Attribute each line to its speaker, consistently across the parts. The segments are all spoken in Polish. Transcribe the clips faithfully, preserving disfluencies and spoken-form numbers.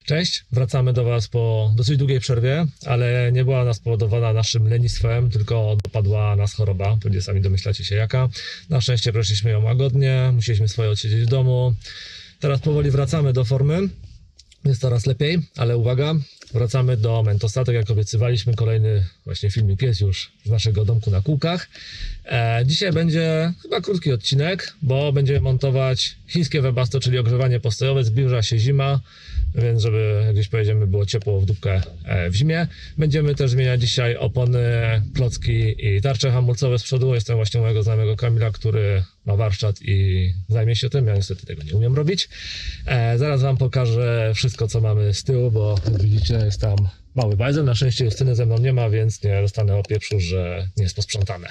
Speaker 1: Cześć, wracamy do Was po dosyć długiej przerwie, ale nie była ona spowodowana naszym lenistwem, tylko dopadła nas choroba, pewnie sami domyślacie się jaka. Na szczęście przeszliśmy ją łagodnie, musieliśmy swoje odsiedzieć w domu. Teraz powoli wracamy do formy, jest coraz lepiej, ale uwaga, wracamy do Mentosa, tak jak obiecywaliśmy, kolejny właśnie filmik jest już z naszego domku na kółkach. E, dzisiaj będzie chyba krótki odcinek, bo będziemy montować chińskie webasto, czyli ogrzewanie postojowe, zbliża się zima, więc żeby, jak gdzieś pojedziemy, było ciepło w dupkę w zimie. Będziemy też zmieniać dzisiaj opony, klocki i tarcze hamulcowe z przodu. Jestem właśnie u mojego znajomego Kamila, który ma warsztat i zajmie się tym. Ja niestety tego nie umiem robić. E, zaraz Wam pokażę wszystko, co mamy z tyłu, bo jak widzicie, jest tam mały bajzel. Na szczęście Justyny ze mną nie ma, więc nie dostanę opieprzu, że nie jest posprzątane.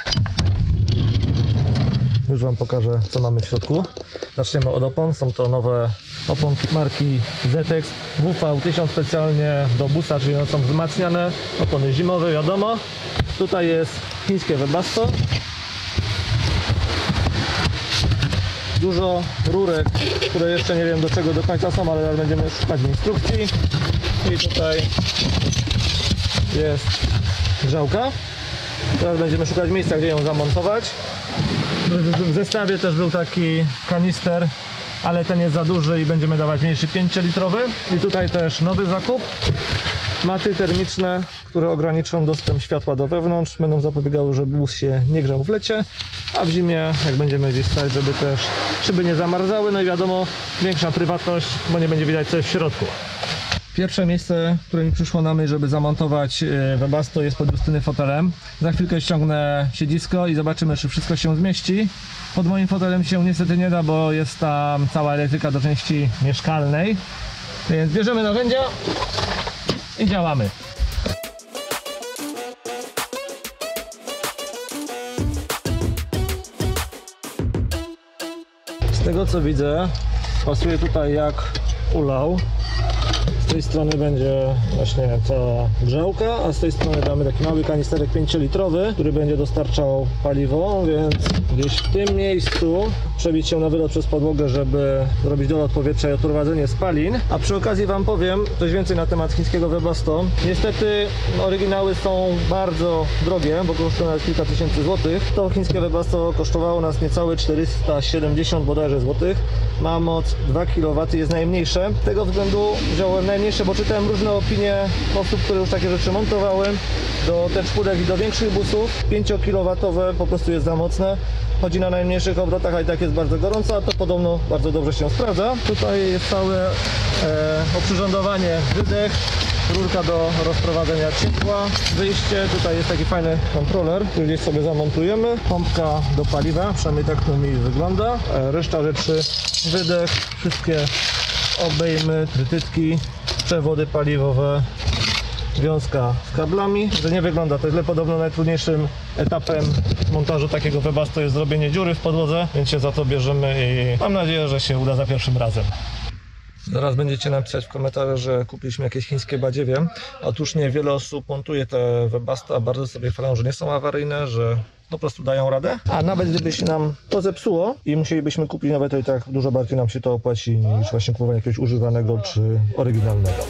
Speaker 1: Już Wam pokażę, co mamy w środku. Zaczniemy od opon. Są to nowe oponki marki Zetex W V tysiąc specjalnie do busa, czyli one są wzmacniane. Opony zimowe, wiadomo. Tutaj jest chińskie webasto. Dużo rurek, które jeszcze nie wiem do czego do końca są, ale będziemy szukać w instrukcji. I tutaj jest grzałka. Teraz będziemy szukać miejsca, gdzie ją zamontować. W zestawie też był taki kanister, ale ten jest za duży i będziemy dawać mniejszy pięciolitrowy. I tutaj też nowy zakup. Maty termiczne, które ograniczą dostęp światła do wewnątrz. Będą zapobiegały, żeby bus się nie grzał w lecie, a w zimie, jak będziemy gdzieś stać, żeby też szyby nie zamarzały. No i wiadomo, większa prywatność, bo nie będzie widać co jest w środku. Pierwsze miejsce, które mi przyszło na myśl, żeby zamontować webasto, jest pod Justyny fotelem. Za chwilkę ściągnę siedzisko i zobaczymy, czy wszystko się zmieści. Pod moim fotelem się niestety nie da, bo jest tam cała elektryka do części mieszkalnej. Więc bierzemy narzędzia i działamy. Z tego co widzę, pasuje tutaj jak ulał. Z tej strony będzie właśnie cała grzałka, a z tej strony damy taki mały kanisterek pięciolitrowy, który będzie dostarczał paliwo, więc gdzieś w tym miejscu przebić się na wylot przez podłogę, żeby zrobić dolot powietrza i odprowadzenie spalin. A przy okazji Wam powiem coś więcej na temat chińskiego webasto. Niestety oryginały są bardzo drogie, bo kosztują nas kilka tysięcy złotych. To chińskie webasto kosztowało nas niecałe czterysta siedemdziesiąt bodajże złotych. Ma moc dwa kilowata, jest najmniejsze. Z tego względu wziąłem najmniejsze, bo czytałem różne opinie osób, które już takie rzeczy montowały. Do T cztery i do większych busów pięciokilowatowe po prostu jest za mocne. Chodzi na najmniejszych obrotach, a i tak jest bardzo gorąco, a to podobno bardzo dobrze się sprawdza. Tutaj jest całe e, oprzyrządowanie, wydech, rurka do rozprowadzenia ciepła, wyjście, tutaj jest taki fajny kontroler, który gdzieś sobie zamontujemy, pompka do paliwa, przynajmniej tak to mi wygląda, e, reszta rzeczy, wydech, wszystkie obejmy, trytytki, przewody paliwowe, wiązka z kablami, że nie wygląda to źle. Podobno najtrudniejszym etapem montażu takiego webasto jest zrobienie dziury w podłodze, więc się za to bierzemy i mam nadzieję, że się uda za pierwszym razem. Zaraz będziecie napisać w komentarzach, że kupiliśmy jakieś chińskie badziewie. Otóż nie, wiele osób montuje te webasta, a bardzo sobie chwalą, że nie są awaryjne, że po prostu dają radę. A nawet gdyby się nam to zepsuło i musielibyśmy kupić nawet, to i tak dużo bardziej nam się to opłaci niż właśnie kupowanie jakiegoś używanego czy oryginalnego.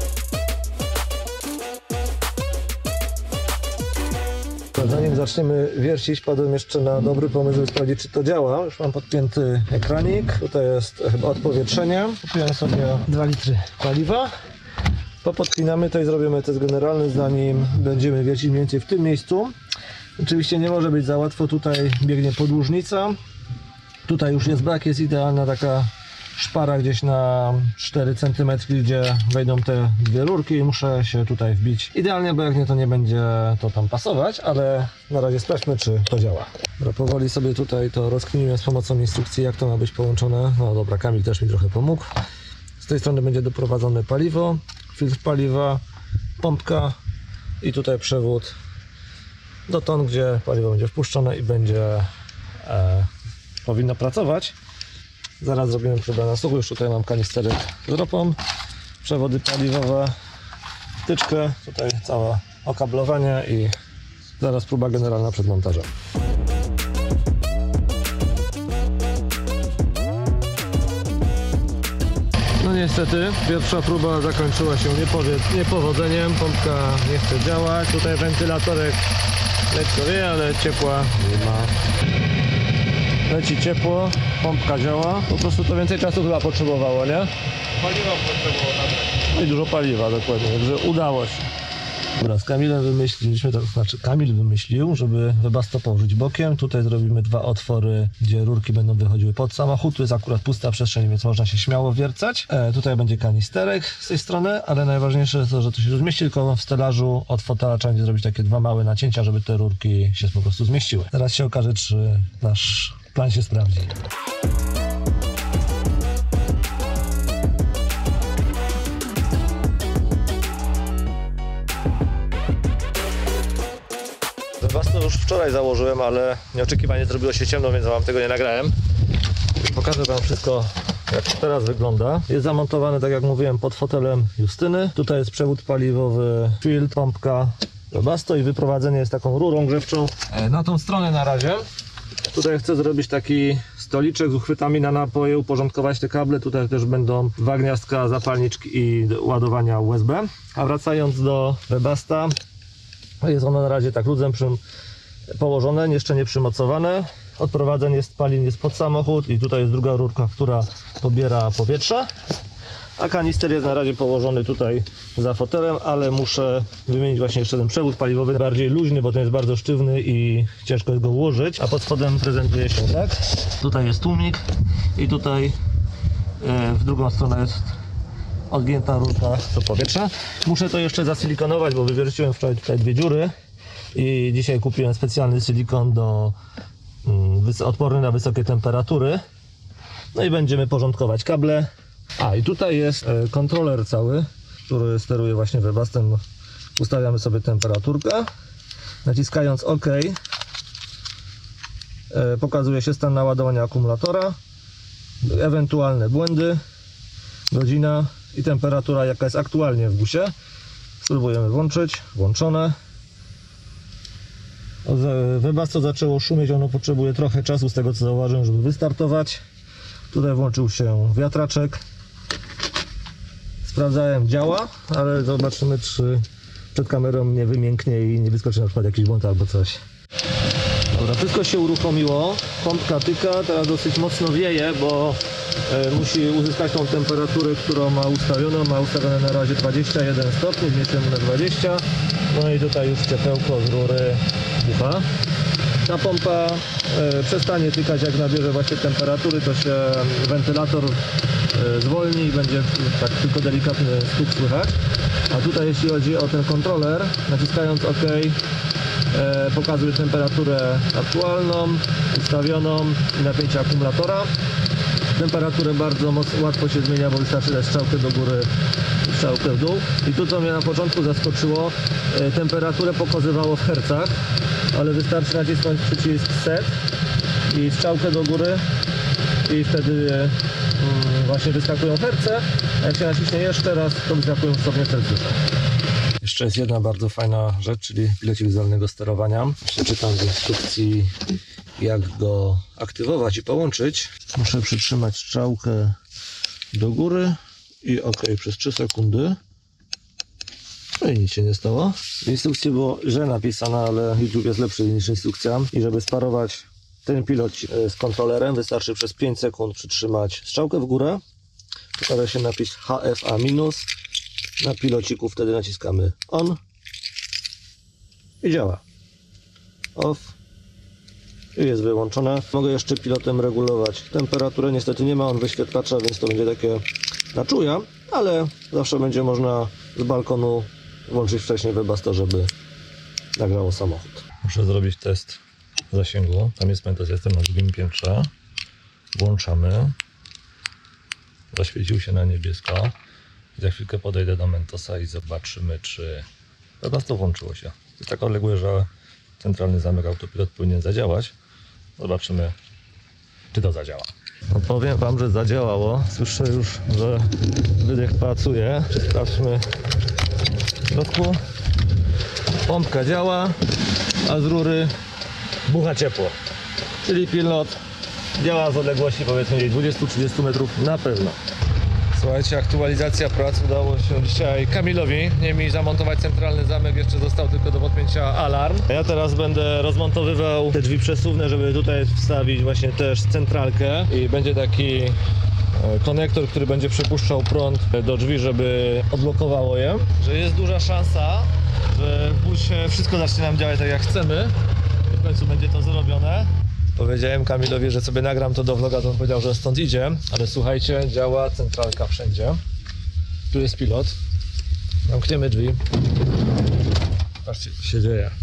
Speaker 1: Zanim zaczniemy wiercić, padłem jeszcze na dobry pomysł, żeby sprawdzić, czy to działa. Już mam podpięty ekranik. Tutaj jest chyba odpowietrzenie. Kupiłem sobie dwa litry paliwa. To podpinamy, tutaj zrobimy test generalny, zanim będziemy wiercić mniej więcej w tym miejscu. Oczywiście nie może być za łatwo, tutaj biegnie podłużnica. Tutaj już jest brak, jest idealna taka szpara gdzieś na cztery centymetry, gdzie wejdą te dwie rurki i muszę się tutaj wbić idealnie, bo jak nie, to nie będzie to tam pasować, ale na razie sprawdźmy, czy to działa. Dobra, powoli sobie tutaj to rozkminiłem z pomocą instrukcji, jak to ma być połączone. No dobra, Kamil też mi trochę pomógł. Z tej strony będzie doprowadzone paliwo, filtr paliwa, pompka i tutaj przewód do ton, gdzie paliwo będzie wpuszczone i będzie e, powinno pracować. Zaraz zrobimy próbę na suchu. Już tutaj mam kanisterek z ropą, przewody paliwowe, wtyczkę, tutaj całe okablowanie i zaraz próba generalna przed montażem. No niestety pierwsza próba zakończyła się niepowodzeniem. Pompka nie chce działać. Tutaj wentylatorek lekko wieje, ale ciepła nie ma. Leci ciepło, pompka działa. Po prostu to więcej czasu chyba potrzebowało, nie?
Speaker 2: Paliwa potrzebowało nawet.
Speaker 1: No i dużo paliwa, dokładnie, także udało się. Dobra, z Kamilem wymyśliliśmy, to znaczy Kamil wymyślił, żeby Webasto położyć bokiem. Tutaj zrobimy dwa otwory, gdzie rurki będą wychodziły pod samochód. Tu jest akurat pusta przestrzeń, więc można się śmiało wiercać. E, tutaj będzie kanisterek z tej strony, ale najważniejsze jest to, że to się zmieści, tylko w stelażu od fotela trzeba będzie zrobić takie dwa małe nacięcia, żeby te rurki się po prostu zmieściły. Teraz się okaże, czy nasz plan się sprawdzi. Webasto już wczoraj założyłem, ale nieoczekiwanie zrobiło się ciemno, więc wam tego nie nagrałem. Pokażę wam wszystko, jak teraz wygląda. Jest zamontowane, tak jak mówiłem, pod fotelem Justyny. Tutaj jest przewód paliwowy, filtr, pompka Webasto i wyprowadzenie jest taką rurą grzewczą. Na tą stronę na razie. Tutaj chcę zrobić taki stoliczek z uchwytami na napoje, uporządkować te kable. Tutaj też będą dwa gniazdka, zapalniczki i ładowania U S B. A wracając do Webasta, jest ono na razie tak ludzem przy... położone, jeszcze nie przymocowane. Odprowadzenie spalin jest pod samochód i tutaj jest druga rurka, która pobiera powietrze. A kanister jest na razie położony tutaj za fotelem, ale muszę wymienić właśnie jeszcze ten przewód paliwowy, bardziej luźny, bo ten jest bardzo sztywny i ciężko jest go ułożyć. A pod spodem prezentuje się tak. Tutaj jest tłumik i tutaj e, w drugą stronę jest odgięta rurka do powietrza. Muszę to jeszcze zasilikonować, bo wywierciłem wczoraj tutaj dwie dziury i dzisiaj kupiłem specjalny silikon do mm, odporny na wysokie temperatury. No i będziemy porządkować kable. A i tutaj jest e, kontroler cały, który steruje właśnie Webastem. Ustawiamy sobie temperaturkę. Naciskając OK e, pokazuje się stan naładowania akumulatora, ewentualne błędy, godzina i temperatura, jaka jest aktualnie w busie. Spróbujemy włączyć, włączone. Webasto zaczęło szumieć, ono potrzebuje trochę czasu z tego co zauważyłem, żeby wystartować. Tutaj włączył się wiatraczek. Sprawdzałem, działa, ale zobaczymy, czy przed kamerą nie wymięknie i nie wyskoczy na przykład jakiś błąd albo coś. Dobra, wszystko się uruchomiło, pompka tyka, teraz dosyć mocno wieje, bo e, musi uzyskać tą temperaturę, którą ma ustawioną. Ma ustawione na razie dwadzieścia jeden stopni, zmniejszymy na dwadzieścia. No i tutaj już ciepełko z rury bucha. Ta pompa e, przestanie tykać, jak nabierze właśnie temperatury, to się wentylator e, zwolni i będzie tak tylko delikatny stuk słychać. A tutaj jeśli chodzi o ten kontroler, naciskając OK e, pokazuje temperaturę aktualną, ustawioną i napięcie akumulatora. Temperaturę bardzo mocno, łatwo się zmienia, bo wystarczy dać strzałkę do góry, strzałkę w dół. I tu co mnie na początku zaskoczyło, e, temperaturę pokazywało w hercach, ale wystarczy nacisnąć przycisk set i strzałkę do góry i wtedy e, mm, właśnie wyskakują herce. A jak się naciśnie jeszcze raz, to wyskakują stopnie Celsjusza. Jeszcze jest jedna bardzo fajna rzecz, czyli pilocik zdalnego sterowania. Przeczytam w instrukcji, jak go aktywować i połączyć. Muszę przytrzymać strzałkę do góry i OK przez trzy sekundy. No i nic się nie stało. W instrukcji było źle napisane, ale YouTube jest lepszy niż instrukcja. I żeby sparować ten pilot z kontrolerem, wystarczy przez pięć sekund przytrzymać strzałkę w górę. Pokaże się napis H F A minus. Na pilociku wtedy naciskamy on i działa. Off i jest wyłączone. Mogę jeszcze pilotem regulować temperaturę. Niestety nie ma on wyświetlacza, więc to będzie takie na czuja, ale zawsze będzie można z balkonu włączyć wcześniej Webasto, żeby nagrało samochód. Muszę zrobić test zasięgu. Tam jest Mentos, jestem na drugim piętrze. Włączamy. Zaświecił się na niebiesko. Za chwilkę podejdę do Mentosa i zobaczymy, czy Webasto włączyło się. Jest tak odległe, że centralny zamek autopilot powinien zadziałać. Zobaczymy, czy to zadziała. No powiem wam, że zadziałało. Słyszę już, że wydech pracuje. Sprawdźmy w środku. Pompka działa, a z rury bucha ciepło. Czyli pilot działa z odległości powiedzmy dwadzieścia do trzydziestu metrów na pewno. Słuchajcie, aktualizacja prac udało się dzisiaj Kamilowi. Nie mi zamontować centralny zamek, jeszcze został tylko do podpięcia alarm. Ja teraz będę rozmontowywał te drzwi przesuwne, żeby tutaj wstawić właśnie też centralkę i będzie taki konektor, który będzie przepuszczał prąd do drzwi, żeby odblokowało je. Że jest duża szansa, że w busie wszystko zacznie nam działać tak jak chcemy i w końcu będzie to zrobione. Powiedziałem Kamilowi, że sobie nagram to do vloga, to on powiedział, że stąd idzie, ale słuchajcie, działa centralka wszędzie. Tu jest pilot. Zamkniemy drzwi. Patrzcie, co się dzieje.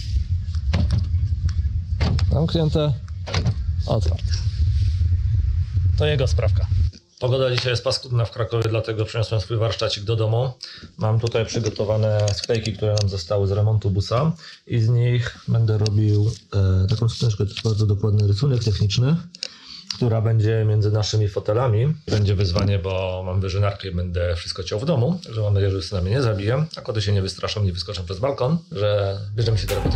Speaker 1: Zamknięte, otwarte. To jego sprawka. Pogoda dzisiaj jest paskudna w Krakowie, dlatego przyniosłem swój warsztacik do domu. Mam tutaj przygotowane sklejki, które nam zostały z remontu busa i z nich będę robił e, taką skrzyneczkę, to jest bardzo dokładny rysunek techniczny, która będzie między naszymi fotelami. Będzie wyzwanie, bo mam wyżynarkę i będę wszystko ciął w domu, że mam nadzieję, że syna mnie nie zabije, a koty się nie wystraszą, nie wyskoczą przez balkon, że bierzemy się do roboty.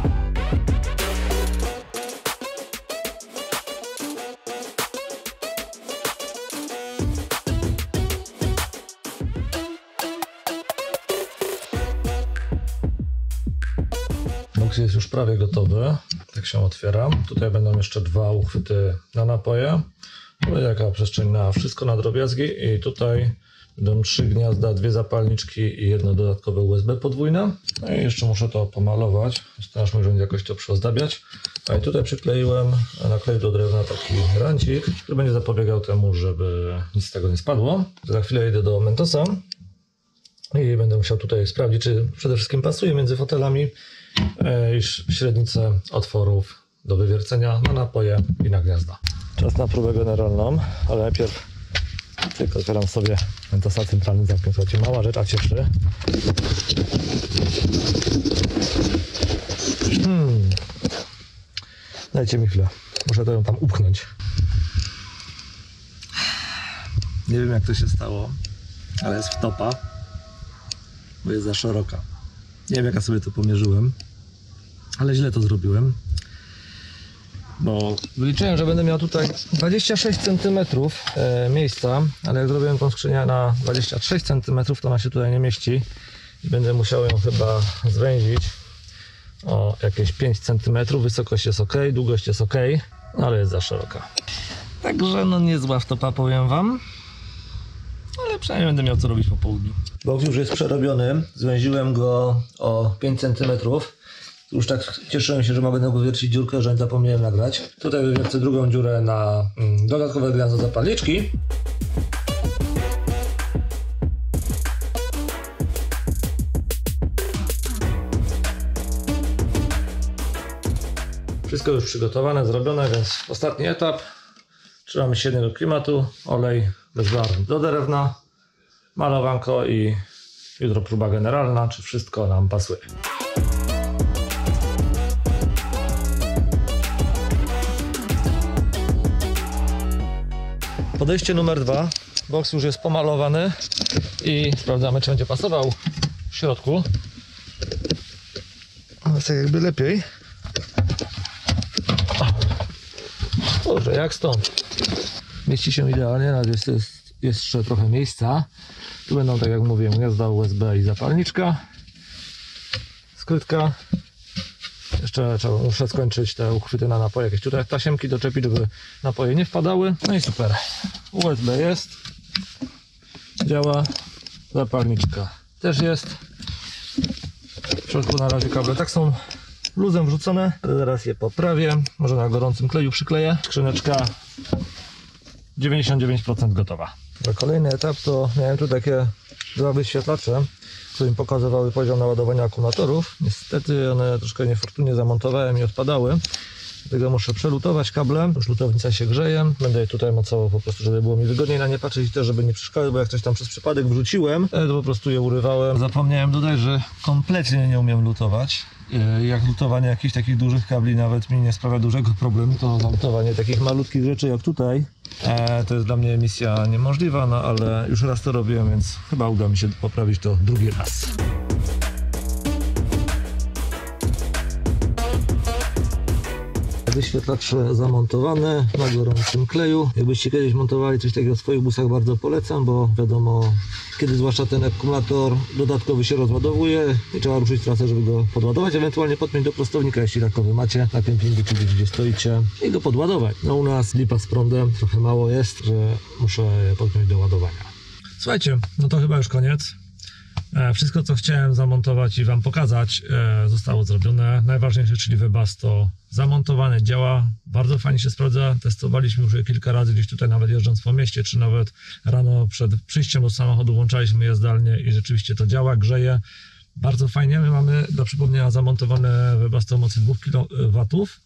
Speaker 1: Boks jest już prawie gotowy, tak się otwiera. Tutaj będą jeszcze dwa uchwyty na napoje. Będzie jaka przestrzeń na wszystko, na drobiazgi i tutaj będą trzy gniazda, dwie zapalniczki i jedno dodatkowe U S B podwójne. No i jeszcze muszę to pomalować, straż mi będzie jakoś to przyozdabiać. A i tutaj przykleiłem na klej do drewna taki rancik, który będzie zapobiegał temu, żeby nic z tego nie spadło. Za chwilę idę do Mentosa i będę musiał tutaj sprawdzić, czy przede wszystkim pasuje między fotelami i średnice otworów do wywiercenia na napoje i na gniazda. Czas na próbę generalną, ale najpierw tylko otwieram sobie Mentosa centralny zamkiem. Słuchajcie, mała rzecz, a cieszy. Hmm. Dajcie mi chwilę, muszę to ją tam upchnąć. Nie wiem jak to się stało, ale jest wtopa, bo jest za szeroka. Nie wiem jak ja sobie to pomierzyłem, ale źle to zrobiłem, bo wyliczyłem, że będę miał tutaj dwadzieścia sześć centymetrów e, miejsca, ale jak zrobiłem tą skrzynię na dwadzieścia sześć centymetrów, to ona się tutaj nie mieści i będę musiał ją chyba zwęzić o jakieś pięć centymetrów. Wysokość jest ok, długość jest ok, ale jest za szeroka. Także no niezła wtopa, powiem wam. Ale przynajmniej będę miał co robić po południu. Boks już jest przerobiony. Zwęziłem go o pięć centymetrów. Już tak cieszyłem się, że mogę na go wiercić dziurkę, że zapomniałem nagrać. Tutaj wywiercę drugą dziurę na mm, dodatkowe gniazdo zapalniczki. Wszystko już przygotowane, zrobione, więc ostatni etap. Trzymamy się jednego klimatu, olej bez barw do drewna, malowanko i jutro próba generalna, czy wszystko nam pasuje. Podejście numer dwa. Boks już jest pomalowany i sprawdzamy, czy będzie pasował w środku. Jest tak jakby lepiej. Dobrze, jak stąd? Mieści się idealnie, nawet jest, jest jeszcze trochę miejsca. Tu będą, tak jak mówiłem, gniazda U S B i zapalniczka. Skrytka. Jeszcze trzeba, muszę skończyć te uchwyty na napoje. Jakieś tutaj tasiemki doczepić, żeby napoje nie wpadały. No i super. U S B jest. Działa. Zapalniczka też jest. W środku na razie kable tak są luzem wrzucone. Zaraz je poprawię. Może na gorącym kleju przykleję. Skrzyneczka dziewięćdziesiąt dziewięć procent gotowa. Za kolejny etap to miałem tu takie dwa wyświetlacze, które mi pokazywały poziom naładowania akumulatorów. Niestety one troszkę niefortunnie zamontowałem i odpadały. Dlatego muszę przelutować kable. Już lutownica się grzeje. Będę je tutaj mocował po prostu, żeby było mi wygodniej na nie patrzeć i też, żeby nie przeszkadzały, bo jak coś tam przez przypadek wrzuciłem, to po prostu je urywałem. Zapomniałem dodać, że kompletnie nie umiem lutować. Jak lutowanie jakichś takich dużych kabli nawet mi nie sprawia dużego problemu, to lutowanie takich malutkich rzeczy jak tutaj e, to jest dla mnie misja niemożliwa, no ale już raz to robiłem, więc chyba uda mi się poprawić to drugi raz. wyświetlacze zamontowane na gorącym kleju. Jakbyście kiedyś montowali coś takiego w swoich busach, bardzo polecam, bo wiadomo, kiedy zwłaszcza ten akumulator dodatkowy się rozładowuje i trzeba ruszyć trasę, żeby go podładować, ewentualnie podpiąć do prostownika, jeśli takowy macie, na tym filmiku, gdzie stoicie, i go podładować. No u nas lipa z prądem, trochę mało jest, że muszę je podpiąć do ładowania. Słuchajcie, no to chyba już koniec. Wszystko, co chciałem zamontować i Wam pokazać, zostało zrobione. Najważniejsze, czyli Webasto zamontowane, działa, bardzo fajnie się sprawdza. Testowaliśmy już je kilka razy, gdzieś tutaj nawet jeżdżąc po mieście, czy nawet rano przed przyjściem do samochodu włączaliśmy je zdalnie i rzeczywiście to działa, grzeje. Bardzo fajnie. My mamy, do przypomnienia, zamontowane Webasto o mocy dwóch kilowatów,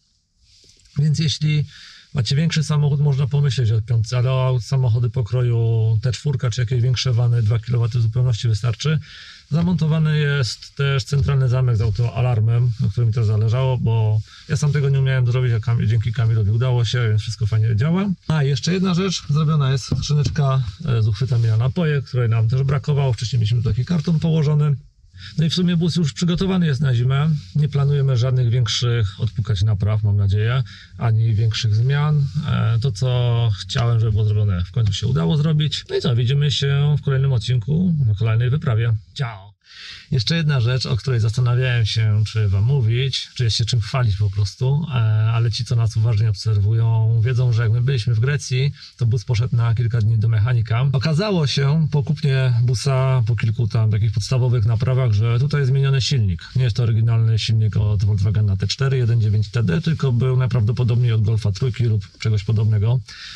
Speaker 1: więc jeśli macie większy samochód, można pomyśleć o piątce, ale o samochody pokroju T cztery czy jakieś większe wany, dwa kilowaty w zupełności wystarczy. Zamontowany jest też centralny zamek z autoalarmem, na którym mi też zależało, bo ja sam tego nie umiałem zrobić, a Kamil, dzięki Kamilowi udało się, więc wszystko fajnie działa. A jeszcze jedna rzecz, zrobiona jest skrzyneczka z uchwytami na napoje, której nam też brakowało. Wcześniej mieliśmy taki karton położony. No i w sumie bus już przygotowany jest na zimę. Nie planujemy żadnych większych odpukać napraw, mam nadzieję, ani większych zmian. To, co chciałem, żeby było zrobione, w końcu się udało zrobić. No i co, widzimy się w kolejnym odcinku, na kolejnej wyprawie. Ciao! Jeszcze jedna rzecz, o której zastanawiałem się, czy Wam mówić, czy jest się czym chwalić po prostu, ale ci, co nas uważnie obserwują, wiedzą, że jak my byliśmy w Grecji, to bus poszedł na kilka dni do mechanika. Okazało się po kupnie busa, po kilku tam takich podstawowych naprawach, że tutaj jest zmieniony silnik. Nie jest to oryginalny silnik od Volkswagena T cztery jeden przecinek dziewięć T D, tylko był najprawdopodobniej od Golfa trójki lub czegoś podobnego.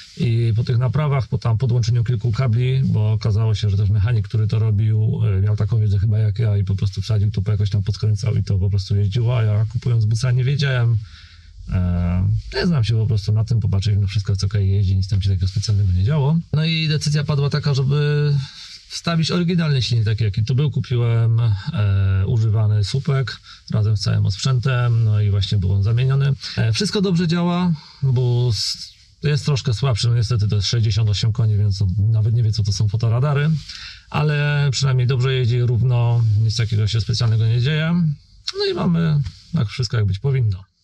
Speaker 1: I po tych naprawach, po tam podłączeniu kilku kabli, bo okazało się, że też mechanik, który to robił, miał taką wiedzę chyba jak ja i po prostu wsadził to, jakoś tam podkręcał i to po prostu jeździło, a ja kupując busa nie wiedziałem. Eee, nie znam się po prostu na tym, popatrzyłem, no wszystko co okej jeździ, nic tam się takiego specjalnego nie działo. No i decyzja padła taka, żeby wstawić oryginalny silnik, taki jaki to był. Kupiłem e, używany słupek razem z całym osprzętem, no i właśnie był on zamieniony. E, wszystko dobrze działa, bus jest troszkę słabszy, no niestety to jest sześćdziesiąt osiem koni, więc nawet nie wie, co to są fotoradary, ale przynajmniej dobrze jeździ równo, nic takiego się specjalnego nie dzieje. No i mamy tak wszystko, jak być powinno.